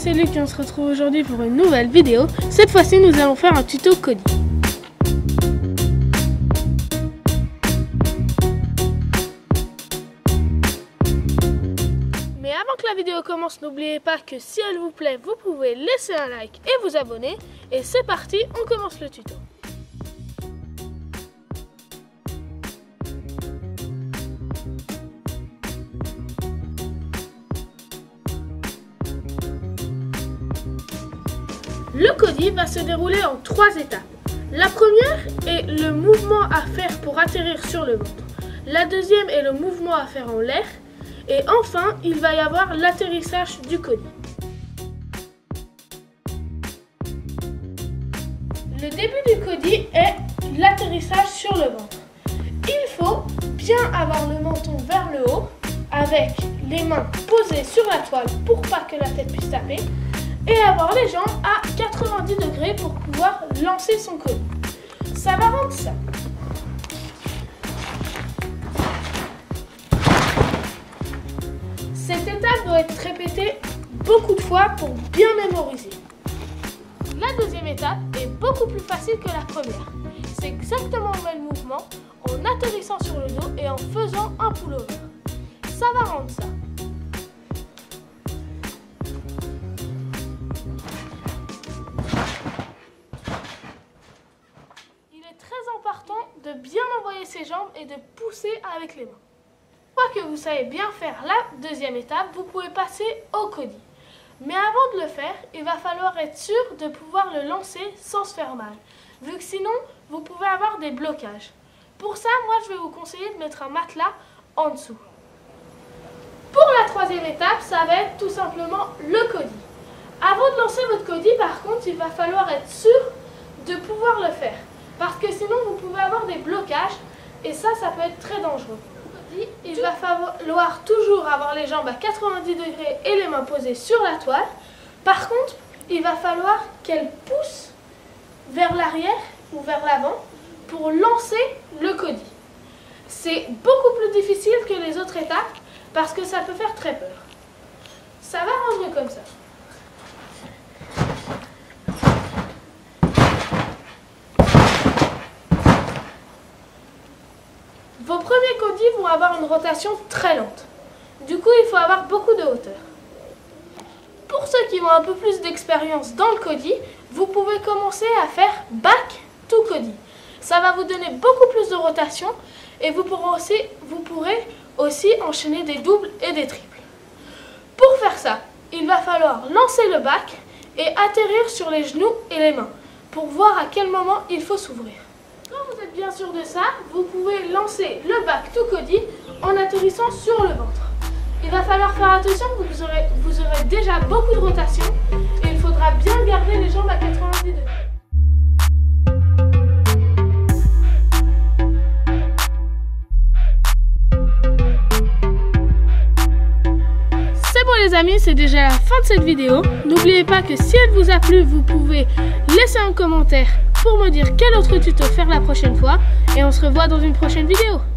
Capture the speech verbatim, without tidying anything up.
c'est Luc et on se retrouve aujourd'hui pour une nouvelle vidéo. Cette fois-ci, nous allons faire un tuto Kodi. Mais avant que la vidéo commence, n'oubliez pas que si elle vous plaît, vous pouvez laisser un like et vous abonner. Et c'est parti, on commence le tuto. Le Kodi va se dérouler en trois étapes. La première est le mouvement à faire pour atterrir sur le ventre. La deuxième est le mouvement à faire en l'air. Et enfin, il va y avoir l'atterrissage du Kodi. Le début du Kodi est l'atterrissage sur le ventre. Il faut bien avoir le menton vers le haut, avec les mains posées sur la toile pour pas que la tête puisse taper, et avoir les jambes à quatre-vingt-dix degrés pour pouvoir lancer son Kodi. Ça va rendre ça. Cette étape doit être répétée beaucoup de fois pour bien mémoriser. La deuxième étape est beaucoup plus facile que la première. C'est exactement le même mouvement en atterrissant sur le dos et en faisant un pullover. Ça va rendre ça. Important de bien envoyer ses jambes et de pousser avec les mains. Une fois que vous savez bien faire la deuxième étape, vous pouvez passer au Kodi. Mais avant de le faire, il va falloir être sûr de pouvoir le lancer sans se faire mal, vu que sinon, vous pouvez avoir des blocages. Pour ça, moi, je vais vous conseiller de mettre un matelas en dessous. Pour la troisième étape, ça va être tout simplement le Kodi. Avant de lancer votre Kodi, par contre, il va falloir être sûr de pouvoir le faire. Parce que sinon, vous pouvez avoir des blocages et ça, ça peut être très dangereux. Il va falloir toujours avoir les jambes à quatre-vingt-dix degrés et les mains posées sur la toile. Par contre, il va falloir qu'elles poussent vers l'arrière ou vers l'avant pour lancer le Kodi. C'est beaucoup plus difficile que les autres étapes parce que ça peut faire très peur. Ça va rendre comme ça. Vos premiers Kodi vont avoir une rotation très lente. Du coup, il faut avoir beaucoup de hauteur. Pour ceux qui ont un peu plus d'expérience dans le Kodi, vous pouvez commencer à faire back to Kodi. Ça va vous donner beaucoup plus de rotation et vous pourrez aussi, vous pourrez aussi enchaîner des doubles et des triples. Pour faire ça, il va falloir lancer le back et atterrir sur les genoux et les mains pour voir à quel moment il faut s'ouvrir. Quand vous êtes bien sûr de ça, vous pouvez lancer le back to Kodi en atterrissant sur le ventre. Il va falloir faire attention, vous aurez, vous aurez déjà beaucoup de rotation et il faudra bien garder les jambes à quatre-vingt-dix degrés. C'est bon les amis, c'est déjà la fin de cette vidéo. N'oubliez pas que si elle vous a plu, vous pouvez laisser un commentaire pour me dire quel autre tuto faire la prochaine fois et on se revoit dans une prochaine vidéo.